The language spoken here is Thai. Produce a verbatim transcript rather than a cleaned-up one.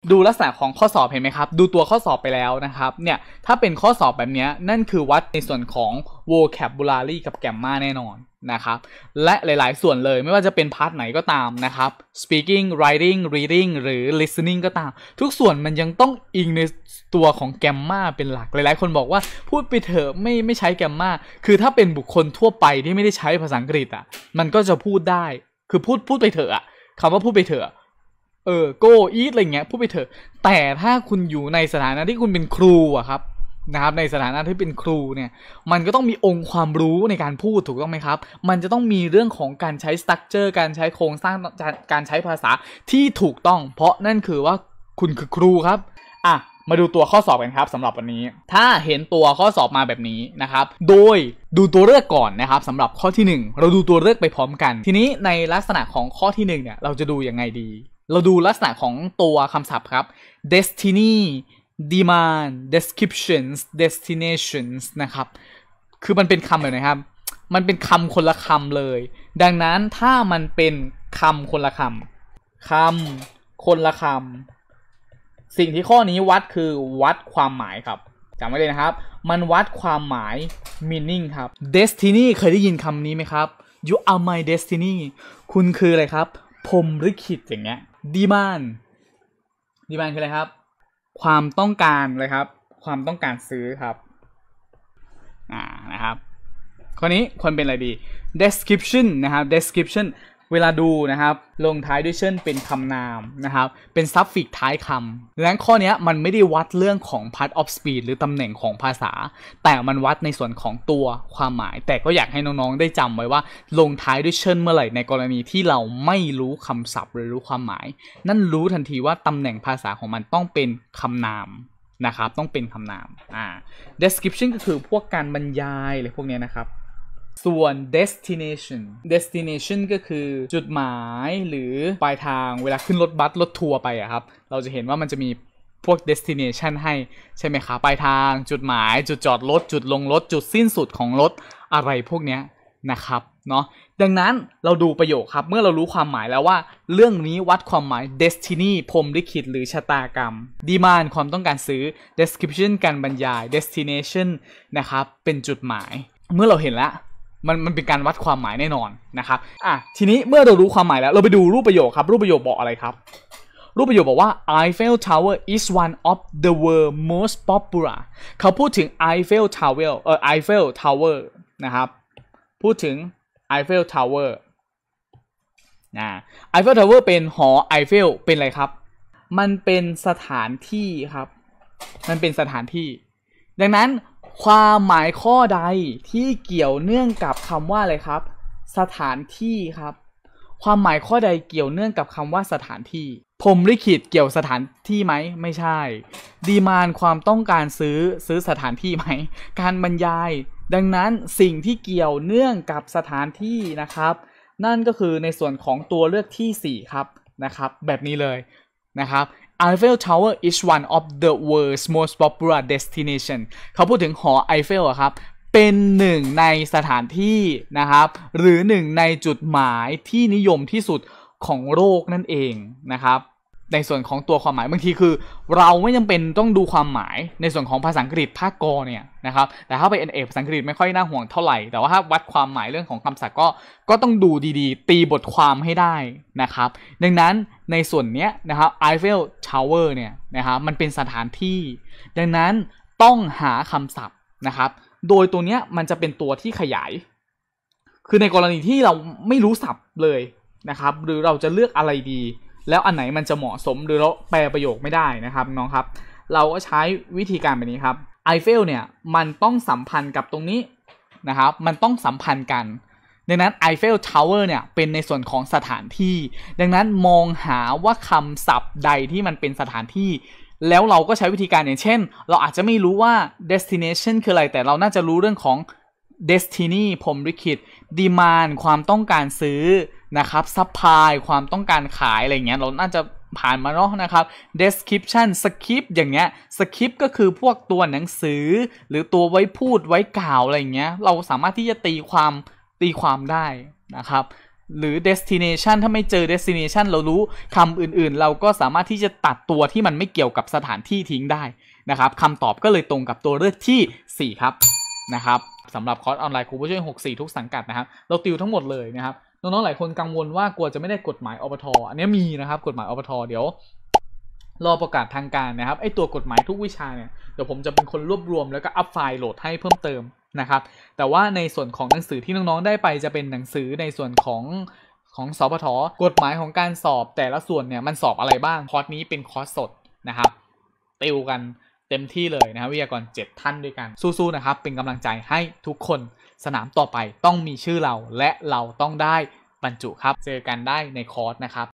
ดูลักษณะของข้อสอบเห็นไหมครับดูตัวข้อสอบไปแล้วนะครับเนี่ยถ้าเป็นข้อสอบแบบนี้นั่นคือวัดในส่วนของ vocabulary กับ grammar แน่นอนนะครับและหลายๆส่วนเลยไม่ว่าจะเป็นพาร์ทไหนก็ตามนะครับ speaking writing reading หรือ listening ก็ตามทุกส่วนมันยังต้องอิงในตัวของ grammar เป็นหลักหลายๆคนบอกว่าพูดไปเถอะไม่ไม่ใช้ grammar คือถ้าเป็นบุคคลทั่วไปที่ไม่ได้ใช้ภาษาอังกฤษอ่ะมันก็จะพูดได้คือพูดพูดไปเถอะอ่ะคำว่าพูดไปเถอะเออ go eat อะไรเงี้ยพูดไปเถอะแต่ถ้าคุณอยู่ในสถานะที่คุณเป็นครูอะครับนะครับในสถานะที่เป็นครูเนี่ยมันก็ต้องมีองค์ความรู้ในการพูดถูกต้องไหมครับมันจะต้องมีเรื่องของการใช้สตรัคเจอร์การใช้โครงสร้างการใช้ภาษาที่ถูกต้องเพราะนั่นคือว่าคุณคือครูครับอ่ะมาดูตัวข้อสอบกันครับสำหรับวันนี้ถ้าเห็นตัวข้อสอบมาแบบนี้นะครับโดยดูตัวเลือกก่อนนะครับสำหรับข้อที่หนึ่งเราดูตัวเลือกไปพร้อมกันทีนี้ในลักษณะของข้อที่หนึ่งเนี่ยเราจะดูยังไงดีเราดูลักษณะของตัวคำศัพท์ครับ destiny demand descriptions destinations นะครับคือมันเป็นคำแบบไหนครับมันเป็นคำคนละคำเลยดังนั้นถ้ามันเป็นคำคนละคำคำคนละคำสิ่งที่ข้อนี้วัดคือวัดความหมายครับจำไว้เลยนะครับมันวัดความหมาย meaning ครับ destiny เคยได้ยินคำนี้ไหมครับ you are my destiny คุณคืออะไรครับพรหมลิขิตอย่างเงี้ย demand demand คืออะไรครับความต้องการเลยครับความต้องการซื้อครับอ่านะครับข้อนี้ควรเป็นอะไรดี description นะครับ description เวลาดูนะครับลงท้ายด้วยเช่นเป็นคำนามนะครับเป็น suffix ท้ายคำและข้อนี้มันไม่ได้วัดเรื่องของ part of speech หรือตำแหน่งของภาษาแต่มันวัดในส่วนของตัวความหมายแต่ก็อยากให้น้องๆได้จำไว้ว่าลงท้ายด้วยเช่นเมื่อไหร่ในกรณีที่เราไม่รู้คำศัพท์หรือรู้ความหมายนั่นรู้ทันทีว่าตำแหน่งภาษาของมันต้องเป็นคำนามนะครับต้องเป็นคำนามอ่า description ก็คือพวกการบรรยายอะไรพวกนี้นะครับส่วน destination destination ก็คือจุดหมายหรือปลายทางเวลาขึ้นรถบัสรถทัวร์ไปอะครับเราจะเห็นว่ามันจะมีพวก destination ให้ใช่ไหมครับปลายทางจุดหมายจุดจอดรถจุดลงรถจุดสิ้นสุดของรถอะไรพวกนี้นะครับเนาะดังนั้นเราดูประโยคครับเมื่อเรารู้ความหมายแล้วว่าเรื่องนี้วัดความหมาย destiny พรหมลิขิตหรือชะตากรรม demand ความต้องการซื้อ description การบรรยาย destination นะครับเป็นจุดหมายเมื่อเราเห็นแล้วมันมันเป็นการวัดความหมายแน่นอนนะครับอ่ะทีนี้เมื่อเรารู้ความหมายแล้วเราไปดูรูปประโยคครับรูปประโยคบอกอะไรครับรูปประโยคบอกว่า Eiffel Tower is one of the world most popular เขาพูดถึง Eiffel Tower เอ่อ Eiffel Tower นะครับพูดถึง Eiffel Tower นะ Eiffel Tower เป็นหอไอเฟลเป็นอะไรครับมันเป็นสถานที่ครับมันเป็นสถานที่ดังนั้นความหมายข้อใดที่เกี่ยวเนื่องกับคำว่าอะไรครับสถานที่ครับความหมายข้อใดเกี่ยวเนื่องกับคำว่าสถานที่พรหมลิขิตเกี่ยวสถานที่ไหมไม่ใช่ดีมานด์ความต้องการซื้อซื้อสถานที่ไหมการบรรยายดังนั้นสิ่งที่เกี่ยวเนื่องกับสถานที่นะครับนั่นก็คือในส่วนของตัวเลือกที่สี่ครับนะครับแบบนี้เลยนะครับEiffel Tower is one of the world's most popular destination เขาพูดถึงหอไอเฟลอะครับเป็นหนึ่งในสถานที่นะครับหรือหนึ่งในจุดหมายที่นิยมที่สุดของโลกนั่นเองนะครับในส่วนของตัวความหมายบางทีคือเราไม่จำเป็นต้องดูความหมายในส่วนของภาษาอังกฤษภาคกอเนี่ยนะครับแต่ถ้าไป เอ็น เอ ภาษาอังกฤษไม่ค่อยน่าห่วงเท่าไหร่แต่ว่าถ้าวัดความหมายเรื่องของคำศัพท์ก็ก็ต้องดูดีๆตีบทความให้ได้นะครับดังนั้นในส่วนนี้นะครับ Eiffel Tower เนี่ยนะครับมันเป็นสถานที่ดังนั้นต้องหาคำศัพท์นะครับโดยตัวเนี้ยมันจะเป็นตัวที่ขยายคือในกรณีที่เราไม่รู้ศัพท์เลยนะครับหรือเราจะเลือกอะไรดีแล้วอันไหนมันจะเหมาะสมหรือเราแปลประโยคไม่ได้นะครับน้องครับเราก็ใช้วิธีการแบบนี้ครับไอเฟลเนี่ยมันต้องสัมพันธ์กับตรงนี้นะครับมันต้องสัมพันธ์กันดังนั้น Eiffel Tower เนี่ยเป็นในส่วนของสถานที่ดังนั้นมองหาว่าคำศัพท์ใดที่มันเป็นสถานที่แล้วเราก็ใช้วิธีการอย่างเช่นเราอาจจะไม่รู้ว่า destination คืออะไรแต่เราน่าจะรู้เรื่องของ destiny พรหมลิขิต demand ความต้องการซื้อนะครับ supply ความต้องการขายอะไรเงี้ยเราน่าจะผ่านมาเนาะนะครับ description script อย่างเงี้ย script ก็คือพวกตัวหนังสือหรือตัวไว้พูดไว้กล่าวอะไรเงี้ยเราสามารถที่จะตีความตีความได้นะครับหรือ destination ถ้าไม่เจอ destination เรารู้คำอื่นๆเราก็สามารถที่จะตัดตัวที่มันไม่เกี่ยวกับสถานที่ทิ้งได้นะครับคำตอบก็เลยตรงกับตัวเลือกที่สี่ครับนะครับสำหรับคอร์สออนไลน์ครูผู้ช่วยหกสิบสี่ทุกสังกัดนะครับเราติวทั้งหมดเลยนะครับน้องๆหลายคนกังวลว่ากลัวจะไม่ได้กฎหมายอปท.อันนี้มีนะครับกฎหมายอปท.เดี๋ยวรอประกาศทางการนะครับไอตัวกฎหมายทุกวิชาเนี่ยเดี๋ยวผมจะเป็นคนรวบรวมแล้วก็อัพไฟล์โหลดให้เพิ่มเติมนะครับแต่ว่าในส่วนของหนังสือที่น้องๆได้ไปจะเป็นหนังสือในส่วนของของสปท.กฎหมายของการสอบแต่ละส่วนเนี่ยมันสอบอะไรบ้างคอร์สนี้เป็นคอร์สสดนะครับติวกันเต็มที่เลยนะครับวิทยากรเจ็ดท่านด้วยกันสู้ๆนะครับเป็นกำลังใจให้ทุกคนสนามต่อไปต้องมีชื่อเราและเราต้องได้บรรจุครับเจอกันได้ในคอร์สนะครับ